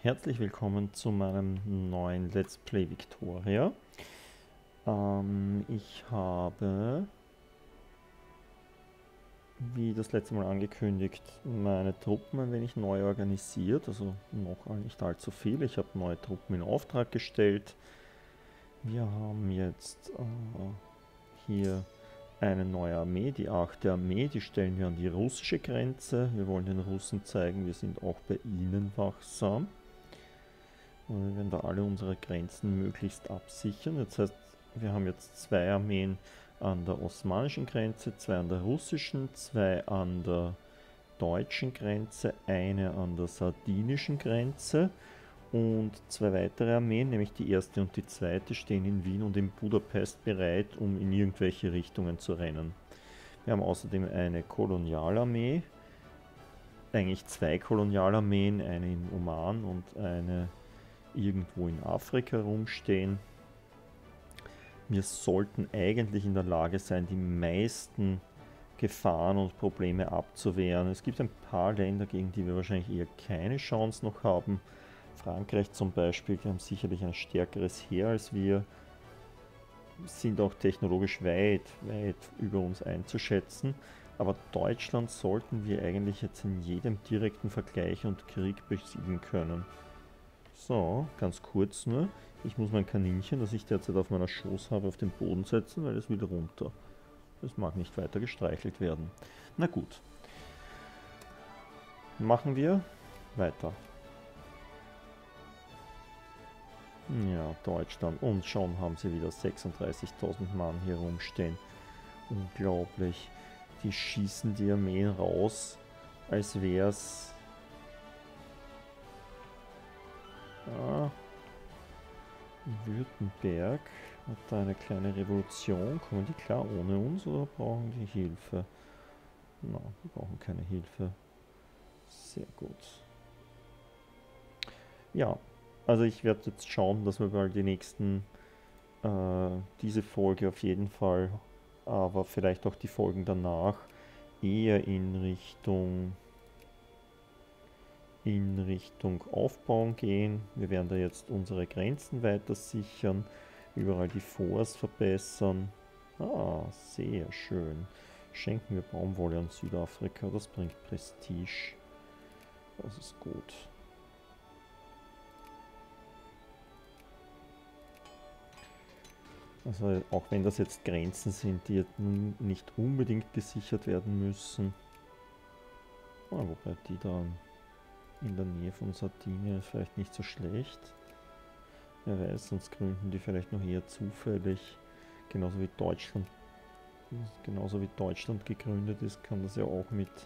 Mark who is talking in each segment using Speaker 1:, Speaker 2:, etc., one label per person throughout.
Speaker 1: herzlich willkommen zu meinem neuen Let's Play Victoria. Ich habe, wie das letzte Mal angekündigt, meine Truppen ein wenig neu organisiert, also noch nicht allzu viel. Ich habe neue Truppen in Auftrag gestellt. Wir haben jetzt hier eine neue Armee, die 8. Armee, die stellen wir an die russische Grenze. Wir wollen den Russen zeigen, wir sind auch bei ihnen wachsam. Und wir werden da alle unsere Grenzen möglichst absichern. Das heißt, wir haben jetzt 2 Armeen an der osmanischen Grenze, 2 an der russischen, 2 an der deutschen Grenze, eine an der sardinischen Grenze und 2 weitere Armeen, nämlich die erste und die zweite, stehen in Wien und in Budapest bereit, um in irgendwelche Richtungen zu rennen. Wir haben außerdem eine Kolonialarmee, eigentlich 2 Kolonialarmeen, eine in Oman und eine irgendwo in Afrika rumstehen. Wir sollten eigentlich in der Lage sein, die meisten Gefahren und Probleme abzuwehren. Es gibt ein paar Länder, gegen die wir wahrscheinlich eher keine Chance noch haben. Frankreich zum Beispiel, die haben sicherlich ein stärkeres Heer als wir, sind auch technologisch weit über uns einzuschätzen. Aber Deutschland sollten wir eigentlich jetzt in jedem direkten Vergleich und Krieg besiegen können. So, ganz kurz nur. Ich muss mein Kaninchen, das ich derzeit auf meiner Schoß habe, auf den Boden setzen, weil es will runter. Es mag nicht weiter gestreichelt werden. Na gut. Machen wir weiter. Ja, Deutschland. Und schon haben sie wieder 36.000 Mann hier rumstehen. Unglaublich. Die schießen die Armeen raus, als wär's... Ja, Württemberg hat da eine kleine Revolution. Kommen die klar ohne uns oder brauchen die Hilfe? Na, wir brauchen keine Hilfe. Sehr gut. Ja, also ich werde jetzt schauen, dass wir mal die nächsten, diese Folge auf jeden Fall, aber vielleicht auch die Folgen danach, eher in Richtung Aufbauen gehen. Wir werden da jetzt unsere Grenzen weiter sichern, überall die Forts verbessern. Ah, sehr schön. Schenken wir Baumwolle an Südafrika, das bringt Prestige. Das ist gut. Also auch wenn das jetzt Grenzen sind, die jetzt nicht unbedingt gesichert werden müssen. Wobei die da in der Nähe von Sardinien ist vielleicht nicht so schlecht. Wer weiß, sonst gründen die vielleicht noch eher zufällig. Genauso wie Deutschland gegründet ist, kann das ja auch mit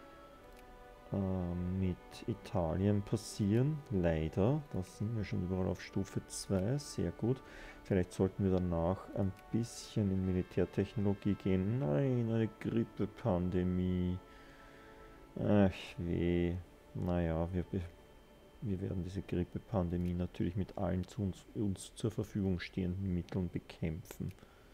Speaker 1: Italien passieren. Leider, da sind wir schon überall auf Stufe 2, sehr gut. Vielleicht sollten wir danach ein bisschen in Militärtechnologie gehen. Nein, eine Grippepandemie. Ach weh. Naja, wir werden diese Grippepandemie natürlich mit allen uns zur Verfügung stehenden Mitteln bekämpfen.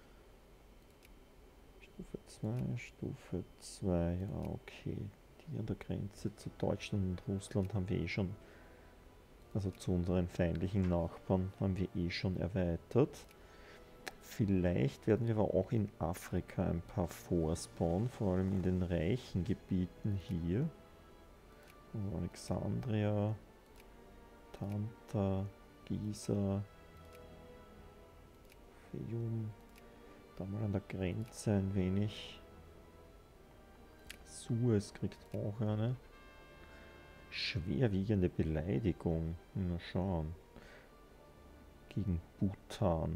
Speaker 1: Stufe 2, ja okay. Die an der Grenze zu Deutschland und Russland haben wir eh schon, also zu unseren feindlichen Nachbarn haben wir eh schon erweitert. Vielleicht werden wir aber auch in Afrika ein paar Forts bauen, vor allem in den reichen Gebieten hier. Alexandria, Tanta, Giza, Fayum, da mal an der Grenze ein wenig. Suez kriegt auch eine schwerwiegende Beleidigung. Na schauen. Gegen Bhutan.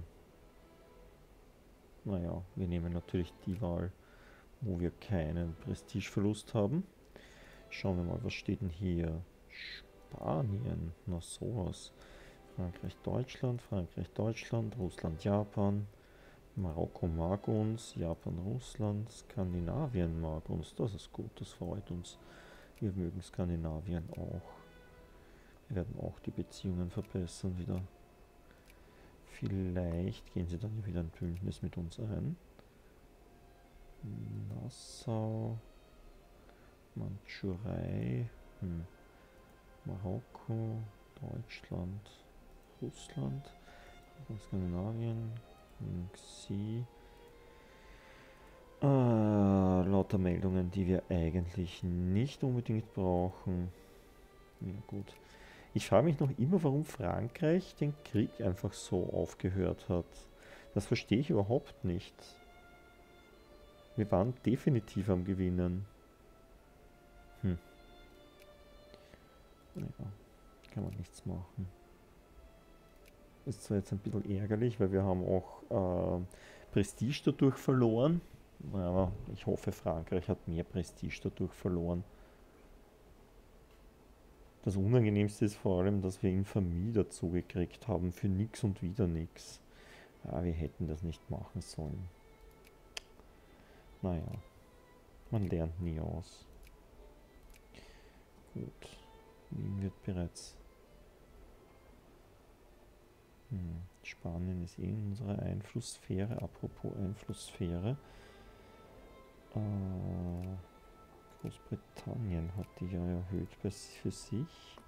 Speaker 1: Naja, wir nehmen natürlich die Wahl, wo wir keinen Prestigeverlust haben. Schauen wir mal, was steht denn hier? Spanien, na sowas. Frankreich, Deutschland, Russland, Japan. Marokko mag uns, Japan, Russland, Skandinavien mag uns. Das ist gut, das freut uns. Wir mögen Skandinavien auch. Wir werden auch die Beziehungen verbessern wieder. Vielleicht gehen sie dann wieder ein Bündnis mit uns ein. Nassau, Mandschurei. Marokko, Deutschland, Russland, Skandinavien, sie. Lauter Meldungen, die wir eigentlich nicht unbedingt brauchen. Ja, gut. Ich frage mich noch immer, warum Frankreich den Krieg einfach so aufgehört hat. Das verstehe ich überhaupt nicht. Wir waren definitiv am Gewinnen. Ja, kann man nichts machen. Ist zwar jetzt ein bisschen ärgerlich, weil wir haben auch Prestige dadurch verloren. Aber ich hoffe, Frankreich hat mehr Prestige dadurch verloren. Das Unangenehmste ist vor allem, dass wir Infamie dazu gekriegt haben für nix und wieder nix. Ja, wir hätten das nicht machen sollen. Naja, man lernt nie aus. Gut, Wien wird bereits... Spanien ist eh in unserer Einflusssphäre. Apropos Einflusssphäre. Großbritannien hat die ja erhöht für sich.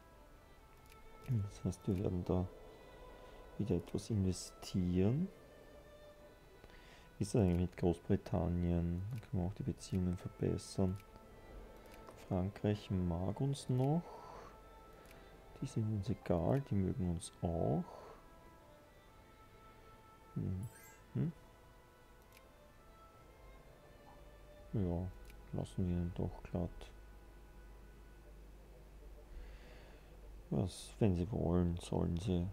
Speaker 1: Das heißt, wir werden da wieder etwas investieren. Wie ist es eigentlich mit Großbritannien? Da können wir auch die Beziehungen verbessern. Frankreich mag uns noch. Die sind uns egal, die mögen uns auch. Ja, lassen wir ihn doch glatt. Was, wenn sie wollen, sollen sie.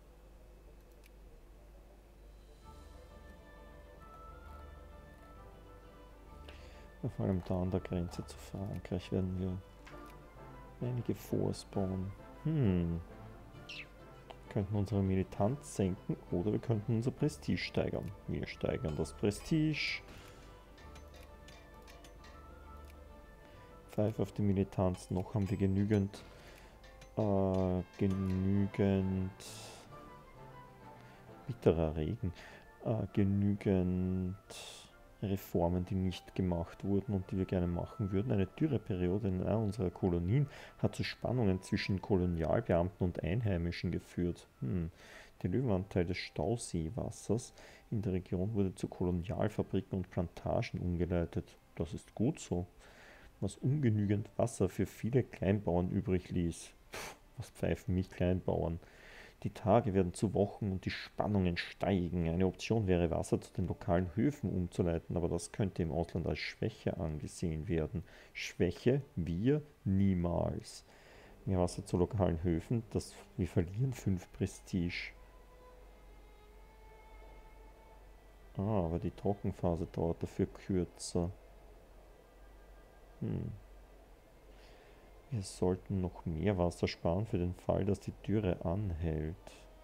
Speaker 1: Vor allem da an der Grenze zu Frankreich werden wir einige Forts bauen. Wir könnten unsere Militanz senken oder wir könnten unser Prestige steigern. Wir steigern das Prestige. 5 auf die Militanz, noch haben wir genügend bitterer Regen, genügend Reformen, die nicht gemacht wurden und die wir gerne machen würden. Eine Dürreperiode in einer unserer Kolonien hat zu Spannungen zwischen Kolonialbeamten und Einheimischen geführt. Der Löwenanteil des Stauseewassers in der Region wurde zu Kolonialfabriken und Plantagen umgeleitet. Das ist gut so. Was ungenügend Wasser für viele Kleinbauern übrig ließ. Was pfeifen mich Kleinbauern? Die Tage werden zu Wochen und die Spannungen steigen. Eine Option wäre, Wasser zu den lokalen Höfen umzuleiten, aber das könnte im Ausland als Schwäche angesehen werden. Schwäche? Wir? Niemals. Mehr Wasser zu lokalen Höfen? Wir verlieren 5 Prestige. Aber die Trockenphase dauert dafür kürzer. Wir sollten noch mehr Wasser sparen für den Fall, dass die Dürre anhält.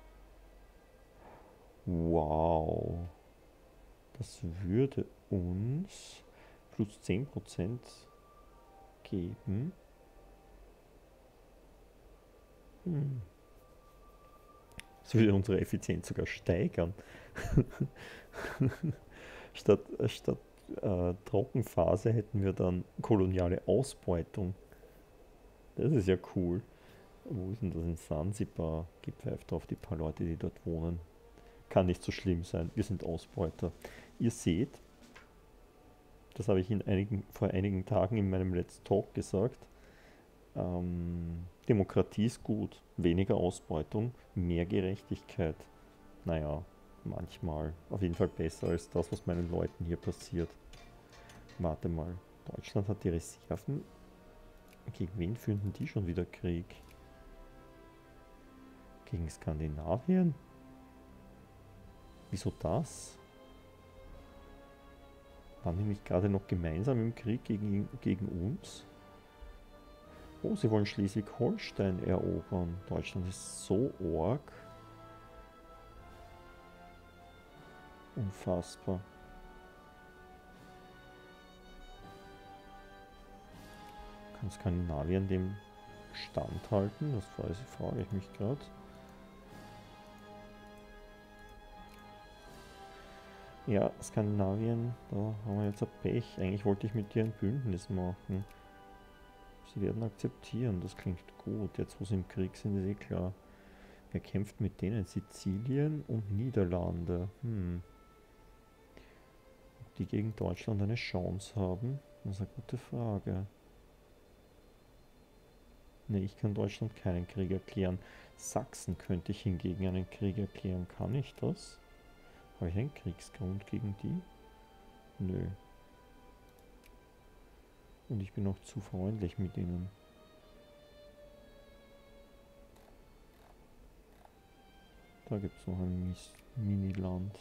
Speaker 1: Wow. Das würde uns plus 10% geben. Das würde unsere Effizienz sogar steigern. Statt Trockenphase hätten wir dann koloniale Ausbeutung. Das ist ja cool. Wo ist denn das in Sansibar? Gepfeift drauf, die paar Leute, die dort wohnen. Kann nicht so schlimm sein. Wir sind Ausbeuter. Ihr seht, das habe ich vor einigen Tagen in meinem Let's Talk gesagt. Demokratie ist gut. Weniger Ausbeutung, mehr Gerechtigkeit. Naja, manchmal. Auf jeden Fall besser als das, was meinen Leuten hier passiert. Warte mal. Deutschland hat die Reserven. Gegen wen führen denn die schon wieder Krieg? Gegen Skandinavien? Wieso das? Waren die nicht gerade noch gemeinsam im Krieg gegen uns? Oh, sie wollen Schleswig-Holstein erobern. Deutschland ist so arg. Unfassbar. Kann Skandinavien dem standhalten? Das frage ich mich gerade. Ja, Skandinavien, da haben wir jetzt ein Pech. Eigentlich wollte ich mit dir ein Bündnis machen. Sie werden akzeptieren, das klingt gut. Jetzt, wo sie im Krieg sind, ist eh klar. Wer kämpft mit denen? Sizilien und Niederlande. Ob die gegen Deutschland eine Chance haben? Das ist eine gute Frage. Ne, ich kann Deutschland keinen Krieg erklären. Sachsen könnte ich hingegen einen Krieg erklären. Kann ich das? Habe ich einen Kriegsgrund gegen die? Nö. Und ich bin auch zu freundlich mit ihnen. Da gibt es noch ein Mini-Land.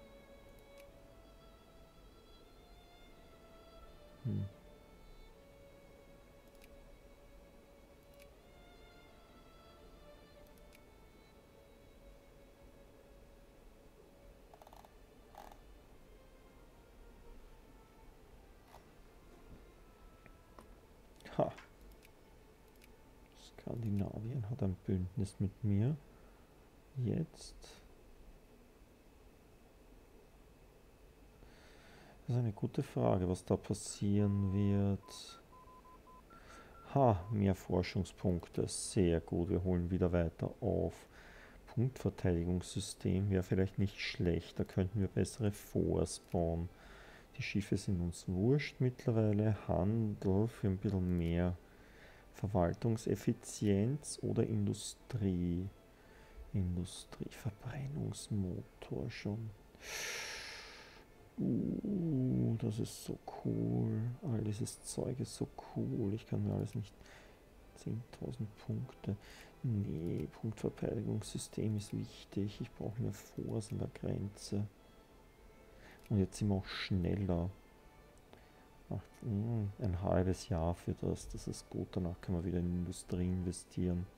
Speaker 1: Ha. Skandinavien hat ein Bündnis mit mir. Jetzt. Das ist eine gute Frage, was da passieren wird. Ha, mehr Forschungspunkte. Sehr gut, wir holen wieder weiter auf. Punktverteidigungssystem wäre vielleicht nicht schlecht. Da könnten wir bessere Forts bauen. Die Schiffe sind uns wurscht mittlerweile. Handel für ein bisschen mehr Verwaltungseffizienz oder Industrie. Verbrennungsmotor schon. Das ist so cool. All dieses Zeug ist so cool. Ich kann mir alles nicht... 10.000 Punkte. Nee, Punktverteidigungssystem ist wichtig. Ich brauche mehr Forts an der Grenze. Und jetzt sind wir auch schneller. Ein halbes Jahr für das. Das ist gut. Danach können wir wieder in Industrie investieren.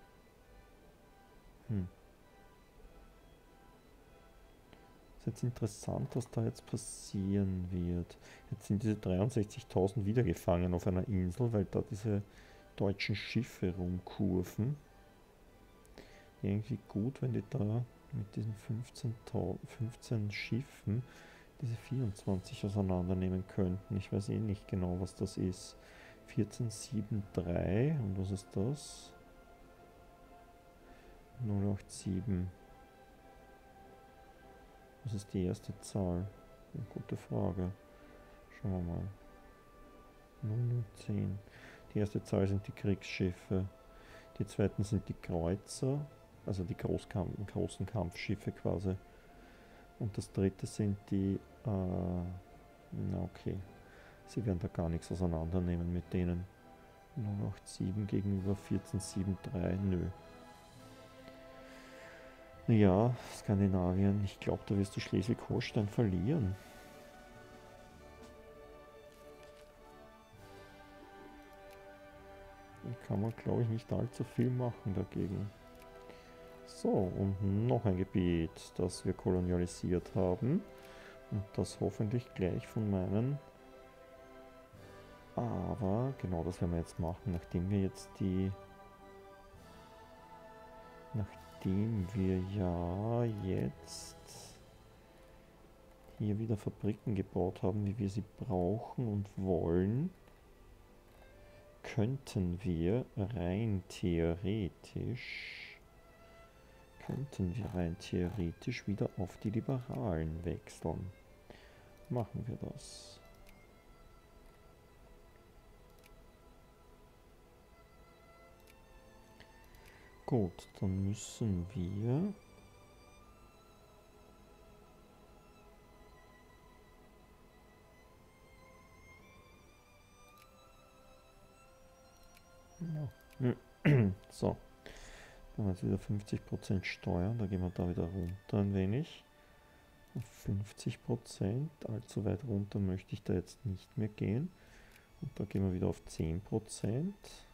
Speaker 1: Ist jetzt interessant, was da jetzt passieren wird. Jetzt sind diese 63.000 wieder gefangen auf einer Insel, weil da diese deutschen Schiffe rumkurven. Irgendwie gut, wenn die da mit diesen 15 Schiffen diese 24 auseinandernehmen könnten. Ich weiß eh nicht genau, was das ist. 1473 und was ist das? 087. Was ist die erste Zahl? Eine gute Frage. Schauen wir mal. 010. Die erste Zahl sind die Kriegsschiffe. Die zweiten sind die Kreuzer, also die großen Kampfschiffe quasi. Und das dritte sind die, na okay, sie werden da gar nichts auseinandernehmen mit denen. 087 gegenüber 1473, nö. Ja, Skandinavien, ich glaube, da wirst du Schleswig-Holstein verlieren. Da kann man, glaube ich, nicht allzu viel machen dagegen. So, und noch ein Gebiet, das wir kolonialisiert haben. Und das hoffentlich gleich von meinen... Aber, genau das werden wir jetzt machen, nachdem wir jetzt Nachdem wir ja jetzt hier wieder Fabriken gebaut haben, wie wir sie brauchen und wollen, könnten wir rein theoretisch wieder auf die Liberalen wechseln. Machen wir das. Gut, dann müssen wir so, dann haben wir jetzt wieder 50% Steuern, da gehen wir da wieder runter ein wenig. Auf 50%, allzu weit runter möchte ich da jetzt nicht mehr gehen. Und da gehen wir wieder auf 10%.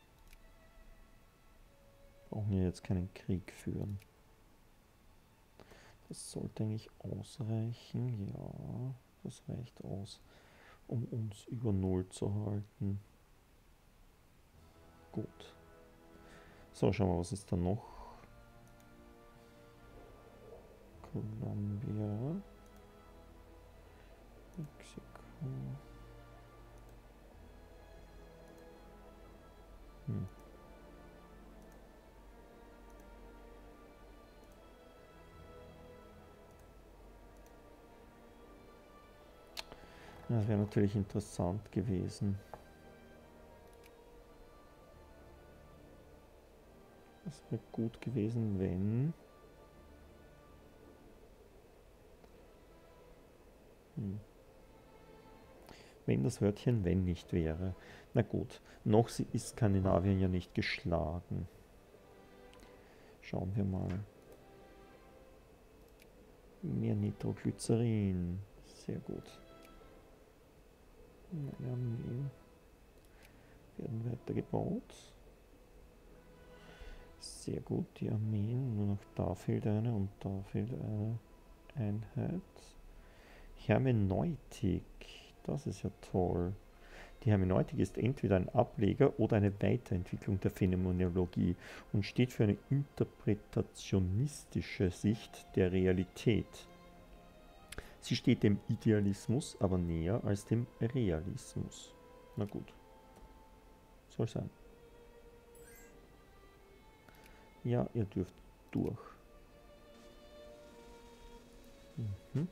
Speaker 1: Brauchen wir jetzt keinen Krieg führen. Das sollte eigentlich ausreichen. Ja, das reicht aus, um uns über 0 zu halten. Gut. So, schauen wir, was ist da noch? Columbia. Mexiko. Hm. Das wäre natürlich interessant gewesen. Das wäre gut gewesen, wenn... Wenn das Wörtchen wenn nicht wäre. Na gut, noch ist Skandinavien ja nicht geschlagen. Schauen wir mal. Mehr Nitroglycerin. Sehr gut. Meine Armeen werden weitergebaut. Sehr gut, die Armeen. Nur noch da fehlt eine und da fehlt eine Einheit. Hermeneutik. Das ist ja toll. Die Hermeneutik ist entweder ein Ableger oder eine Weiterentwicklung der Phänomenologie und steht für eine interpretationistische Sicht der Realität. Sie steht dem Idealismus aber näher als dem Realismus. Na gut. Soll sein. Ja, ihr dürft durch. Mhm.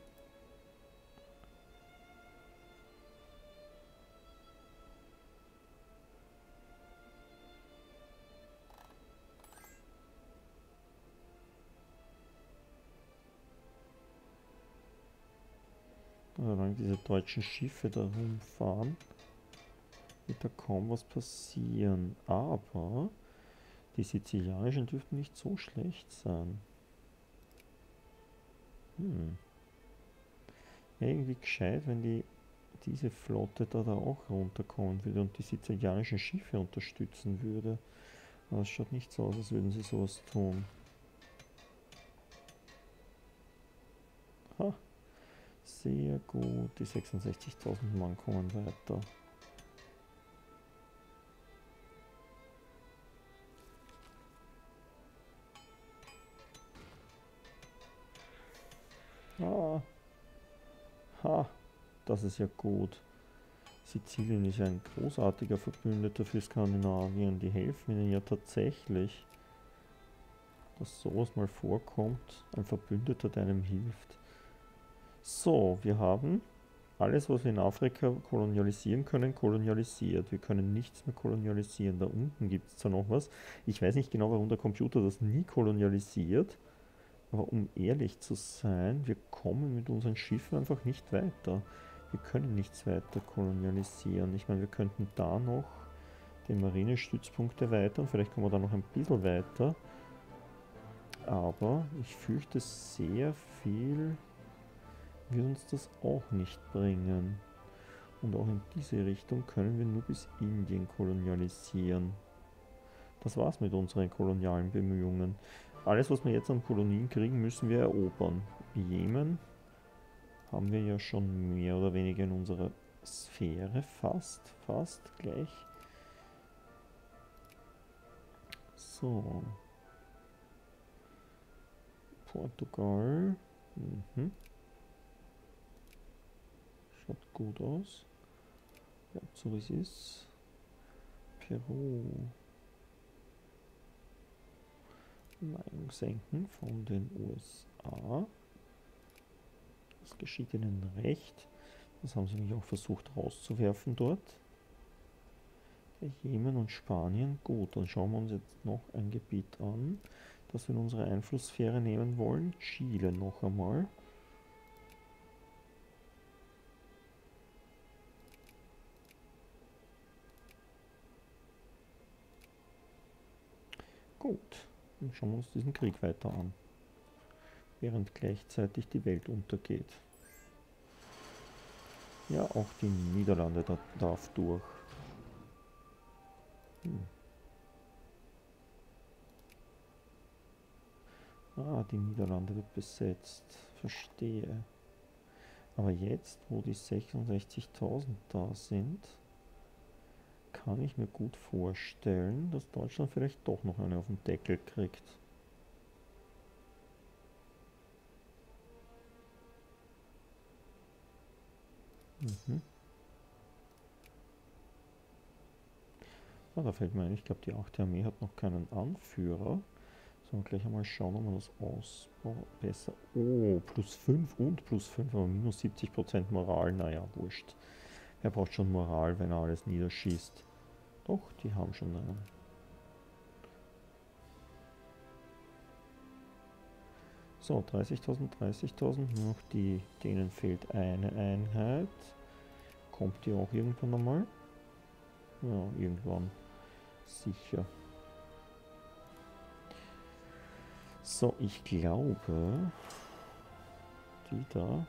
Speaker 1: Solange diese deutschen Schiffe da rumfahren, wird da kaum was passieren. Aber die sizilianischen dürften nicht so schlecht sein. Ja, irgendwie gescheit, wenn diese Flotte da auch runterkommen würde und die sizilianischen Schiffe unterstützen würde. Aber es schaut nicht so aus, als würden sie sowas tun. Ha, sehr gut. Die 66.000 Mann kommen weiter. Ah, ha, das ist ja gut. Sizilien ist ja ein großartiger Verbündeter für Skandinavien. Die helfen ihnen ja tatsächlich, dass sowas mal vorkommt. Ein Verbündeter, der einem hilft. So, wir haben alles, was wir in Afrika kolonialisieren können, kolonialisiert. Wir können nichts mehr kolonialisieren. Da unten gibt es zwar noch was. Ich weiß nicht genau, warum der Computer das nie kolonialisiert. Aber um ehrlich zu sein, wir kommen mit unseren Schiffen einfach nicht weiter. Wir können nichts weiter kolonialisieren. Ich meine, wir könnten da noch den Marinestützpunkt erweitern. Vielleicht kommen wir da noch ein bisschen weiter. Aber ich fürchte, sehr viel wird uns das auch nicht bringen. Und auch in diese Richtung können wir nur bis Indien kolonialisieren. Das war's mit unseren kolonialen Bemühungen. Alles, was wir jetzt an Kolonien kriegen, müssen wir erobern. Jemen haben wir ja schon mehr oder weniger in unserer Sphäre, fast gleich. So. Portugal. Schaut gut aus. Ja, so wie es ist. Peru. Meinung senken von den USA. Das geschieht ihnen recht. Das haben sie mich auch versucht rauszuwerfen dort. Der Jemen und Spanien. Gut, dann schauen wir uns jetzt noch ein Gebiet an, das wir in unsere Einflusssphäre nehmen wollen. Chile noch einmal. Gut, dann schauen wir uns diesen Krieg weiter an, während gleichzeitig die Welt untergeht. Ja, auch die Niederlande darf durch. Ah, die Niederlande wird besetzt. Verstehe. Aber jetzt, wo die 66.000 da sind, kann ich mir gut vorstellen, dass Deutschland vielleicht doch noch eine auf den Deckel kriegt. Ah, da fällt mir ein, ich glaube die 8. Armee hat noch keinen Anführer. Sollen wir gleich einmal schauen, ob man das ausbaut. Besser. Oh, plus 5 und plus 5, aber minus 70% Moral. Naja, wurscht. Er braucht schon Moral, wenn er alles niederschießt. Doch, die haben schon einen. So, 30.000, 30.000. Noch die, denen fehlt eine Einheit. Kommt die auch irgendwann einmal? Ja, irgendwann. Sicher. So, ich glaube, die da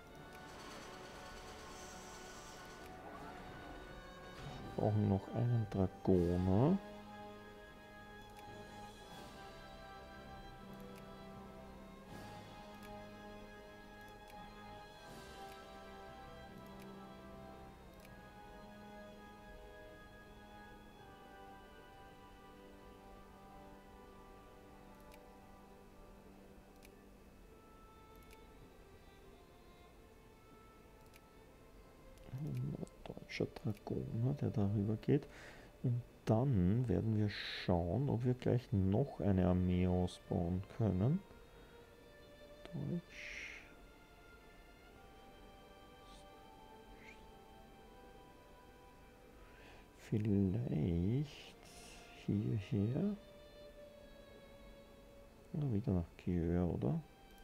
Speaker 1: brauchen noch einen Dragoner. Ein deutscher Dragoner, der darüber geht. Und dann werden wir schauen, ob wir gleich noch eine Armee ausbauen können. Deutsch. Vielleicht hierher. Oder wieder nach Györ, oder?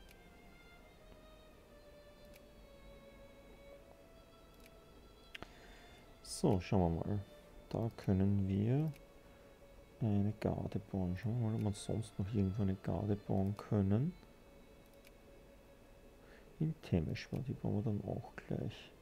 Speaker 1: So, schauen wir mal. Da können wir eine Garde bauen. Schauen wir mal, ob wir sonst noch irgendwo eine Garde bauen können. In Temeshwar, die bauen wir dann auch gleich.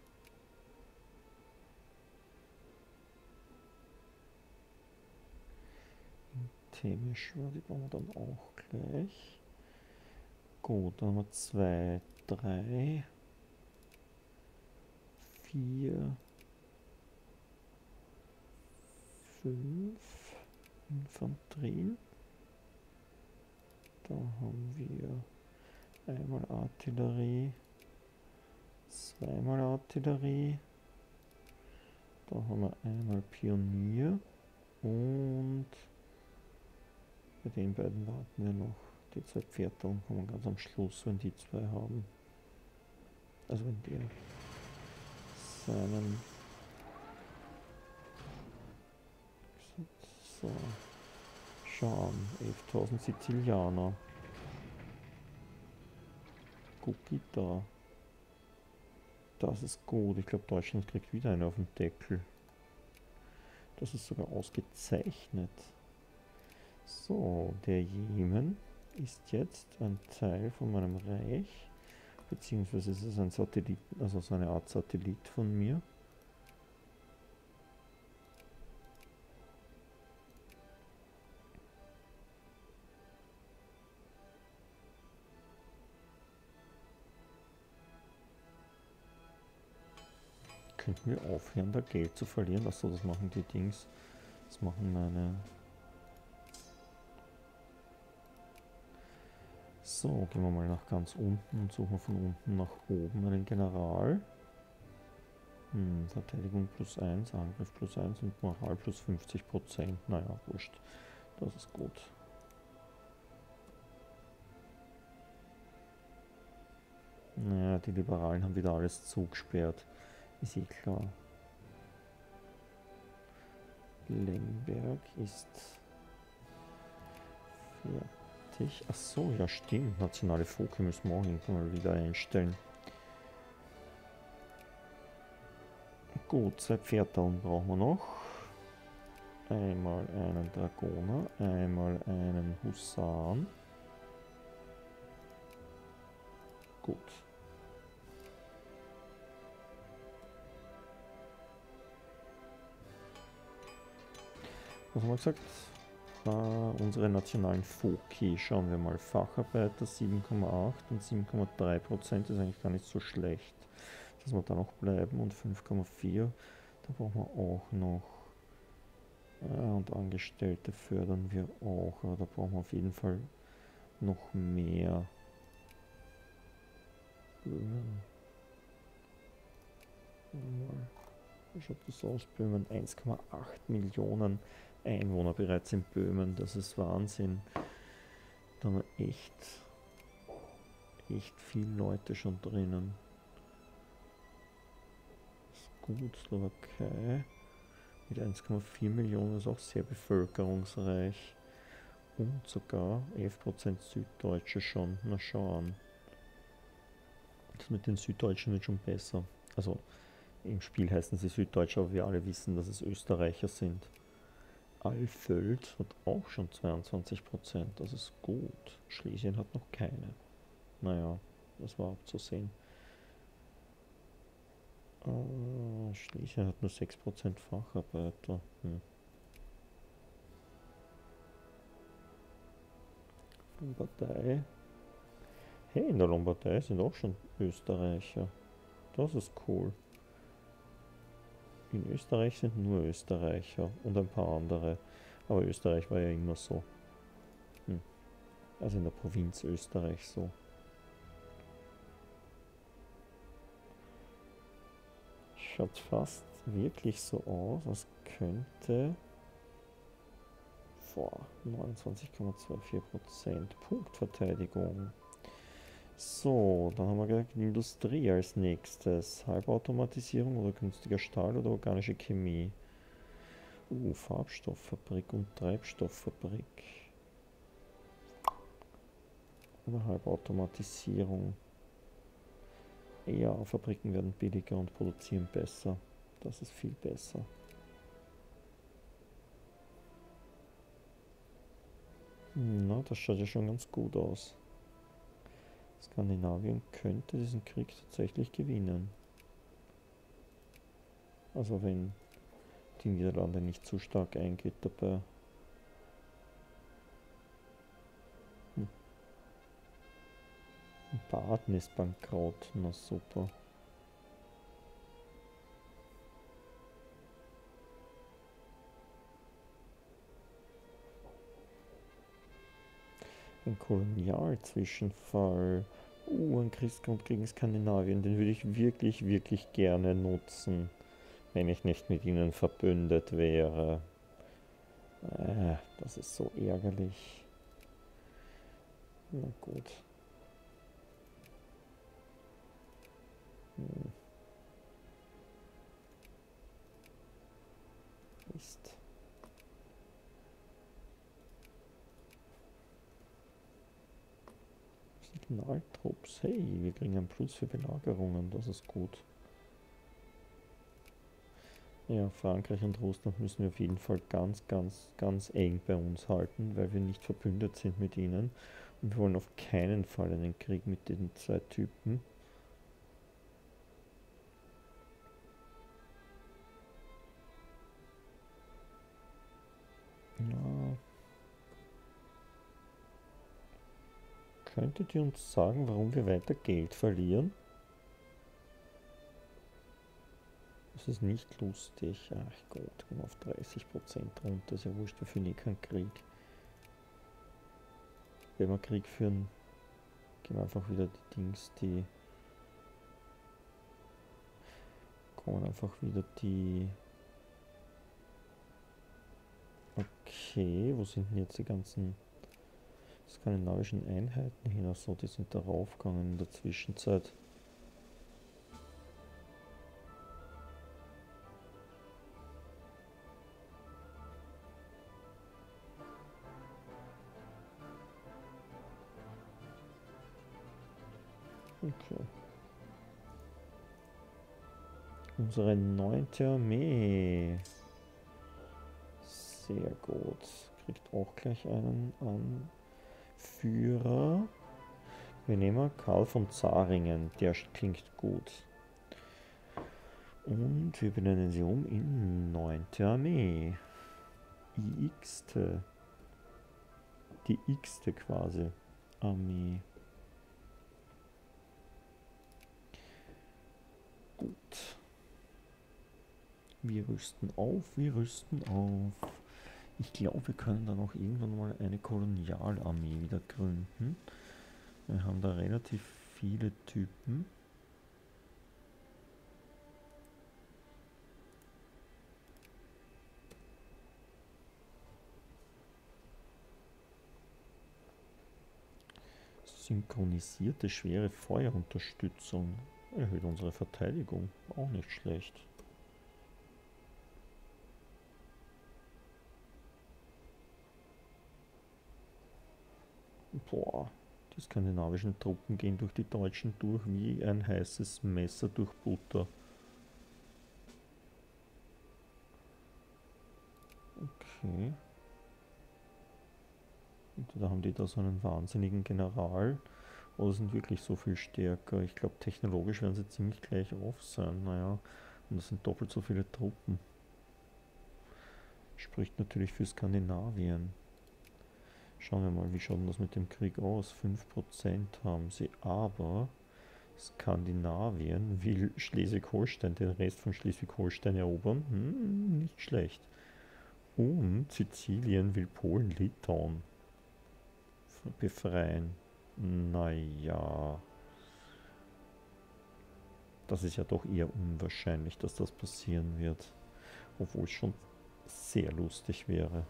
Speaker 1: Temeshwar, die bauen wir dann auch gleich. Gut, dann haben wir 2, 3, 4, 5 Infanterien. Da haben wir einmal Artillerie, zweimal Artillerie. Da haben wir einmal Pionier und bei den beiden warten wir noch. Die 2 Pferde kommen ganz am Schluss, wenn die 2 haben. Also wenn der seinen... So. Schauen, 11.000 Sizilianer. Gucki da. Das ist gut. Ich glaube, Deutschland kriegt wieder eine auf den Deckel. Das ist sogar ausgezeichnet. So, der Jemen ist jetzt ein Teil von meinem Reich. Beziehungsweise ist es ein Satellit, also so eine Art Satellit von mir. Könnten wir aufhören, da Geld zu verlieren? Achso, das machen die Dings. Das machen meine... So, gehen wir mal nach ganz unten und suchen von unten nach oben einen General. Verteidigung plus 1, Angriff plus 1 und Moral plus 50%. Naja, wurscht. Das ist gut. Naja, die Liberalen haben wieder alles zugesperrt. Ist eh klar. Lemberg ist fertig. Ach so, ja stimmt. Nationale Foke müssen wir auch irgendwann mal wieder einstellen. Gut, 2 Pferdallen brauchen wir noch. Einmal einen Dragoner, einmal einen Husaren. Gut. Was haben wir gesagt? Unsere nationalen Foki. Schauen wir mal. Facharbeiter 7,8 und 7,3% ist eigentlich gar nicht so schlecht, dass wir da noch bleiben. Und 5,4. Da brauchen wir auch noch. Und Angestellte fördern wir auch. Aber da brauchen wir auf jeden Fall noch mehr. Böhmen. Wie schaut das aus? Böhmen 1,8 Millionen. Einwohner bereits in Böhmen. Das ist Wahnsinn. Da haben wir echt viele Leute schon drinnen. Ist gut, Slowakei mit 1,4 Millionen ist auch sehr bevölkerungsreich. Und sogar 11% Süddeutsche schon. Na schau an. Das mit den Süddeutschen wird schon besser. Also im Spiel heißen sie Süddeutsche, aber wir alle wissen, dass es Österreicher sind. Alföld hat auch schon 22%. Das ist gut. Schlesien hat noch keine. Naja, das war abzusehen. Schlesien hat nur 6% Facharbeiter. Lombardei. Hey, in der Lombardei sind auch schon Österreicher. Das ist cool. In Österreich sind nur Österreicher und ein paar andere. Aber Österreich war ja immer so. Also in der Provinz Österreich so. Schaut fast wirklich so aus, als könnte 29,24% Punktverteidigung. So, dann haben wir gleich Industrie als nächstes. Halbautomatisierung oder günstiger Stahl oder organische Chemie. Farbstofffabrik und Treibstofffabrik. Oder Halbautomatisierung. Ja, Fabriken werden billiger und produzieren besser. Das ist viel besser. Na, das schaut ja schon ganz gut aus. Skandinavien könnte diesen Krieg tatsächlich gewinnen. Also wenn die Niederlande nicht zu stark eingeht dabei. Baden ist bankrott, na super. Ein Kolonialzwischenfall. Ein Kriegskampf gegen Skandinavien, den würde ich wirklich, wirklich gerne nutzen, wenn ich nicht mit ihnen verbündet wäre. Das ist so ärgerlich. Na gut. Mist. Signaltrupps. Hey, wir kriegen ein Plus für Belagerungen. Das ist gut. Ja, Frankreich und Russland müssen wir auf jeden Fall ganz, ganz, ganz eng bei uns halten, weil wir nicht verbündet sind mit ihnen. Und wir wollen auf keinen Fall einen Krieg mit den zwei Typen. Ja. Könntet ihr uns sagen, warum wir weiter Geld verlieren? Das ist nicht lustig. Ach Gott, gehen wir auf 30% runter. Ist ja wurscht, wir führen eh keinen Krieg. Wenn wir Krieg führen, gehen wir einfach wieder die Dings, die... Kommen einfach wieder die... Okay, wo sind denn jetzt die ganzen skandinavischen Einheiten hin? Achso, die sind da raufgegangen in der Zwischenzeit. Okay. Unsere 9. Armee. Sehr gut. Kriegt auch gleich einen Anführer. Wir nehmen Karl von Zaringen. Der klingt gut. Und wir benennen sie um in 9. Armee. Die x-te. Die x-te quasi. Armee. Gut. Wir rüsten auf, wir rüsten auf. Ich glaube, wir können dann auch irgendwann mal eine Kolonialarmee wieder gründen. Wir haben da relativ viele Typen. Synchronisierte schwere Feuerunterstützung. Erhöht unsere Verteidigung. Auch nicht schlecht. Boah, die skandinavischen Truppen gehen durch die Deutschen durch wie ein heißes Messer durch Butter. Okay. Da haben die da so einen wahnsinnigen General. Oder sind wirklich so viel stärker? Ich glaube, technologisch werden sie ziemlich gleich auf sein. Naja, und das sind doppelt so viele Truppen. Spricht natürlich für Skandinavien. Schauen wir mal, wie schaut denn das mit dem Krieg aus? 5% haben sie, aber Skandinavien will Schleswig-Holstein, den Rest von Schleswig-Holstein erobern. Nicht schlecht. Und Sizilien will Polen-Litauen befreien. Naja, das ist ja doch eher unwahrscheinlich, dass das passieren wird. Obwohl es schon sehr lustig wäre.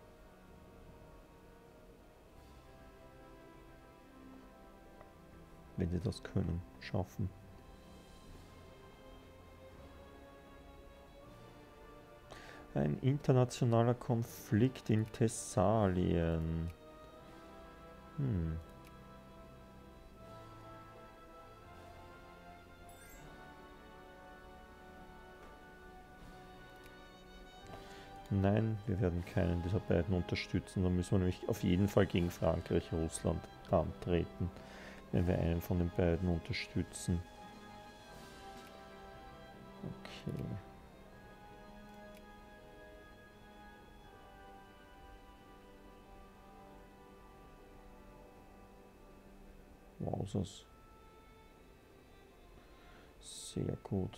Speaker 1: Wenn sie das können, schaffen. Ein internationaler Konflikt in Thessalien. Nein, wir werden keinen dieser beiden unterstützen. Da müssen wir nämlich auf jeden Fall gegen Frankreich, Russland antreten, wenn wir einen von den beiden unterstützen. Okay. Wowzers. Sehr gut.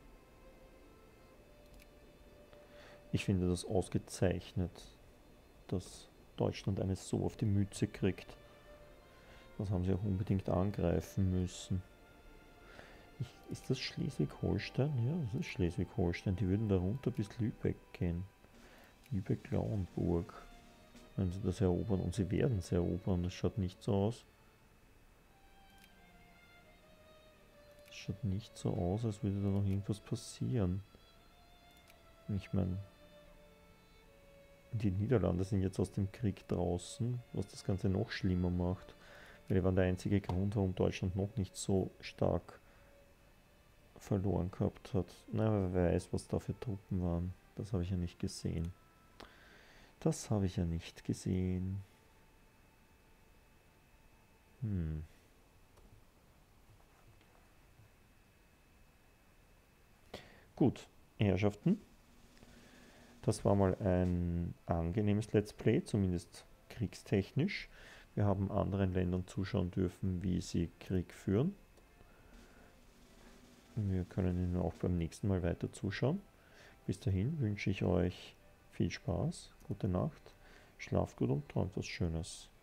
Speaker 1: Ich finde das ausgezeichnet, dass Deutschland eines so auf die Mütze kriegt. Das haben sie auch unbedingt angreifen müssen. Ist das Schleswig-Holstein? Ja, das ist Schleswig-Holstein. Die würden da runter bis Lübeck gehen. Lübeck-Lauenburg. Wenn sie das erobern. Und sie werden es erobern. Das schaut nicht so aus. Es schaut nicht so aus, als würde da noch irgendwas passieren. Ich meine, die Niederlande sind jetzt aus dem Krieg draußen, was das Ganze noch schlimmer macht. Weil die waren der einzige Grund, warum Deutschland noch nicht so stark verloren gehabt hat. Na, wer weiß, was da für Truppen waren. Das habe ich ja nicht gesehen. Das habe ich ja nicht gesehen. Gut, Herrschaften. Das war mal ein angenehmes Let's Play, zumindest kriegstechnisch. Wir haben anderen Ländern zuschauen dürfen, wie sie Krieg führen. Wir können Ihnen auch beim nächsten Mal weiter zuschauen. Bis dahin wünsche ich euch viel Spaß, gute Nacht, schlaft gut und träumt was Schönes.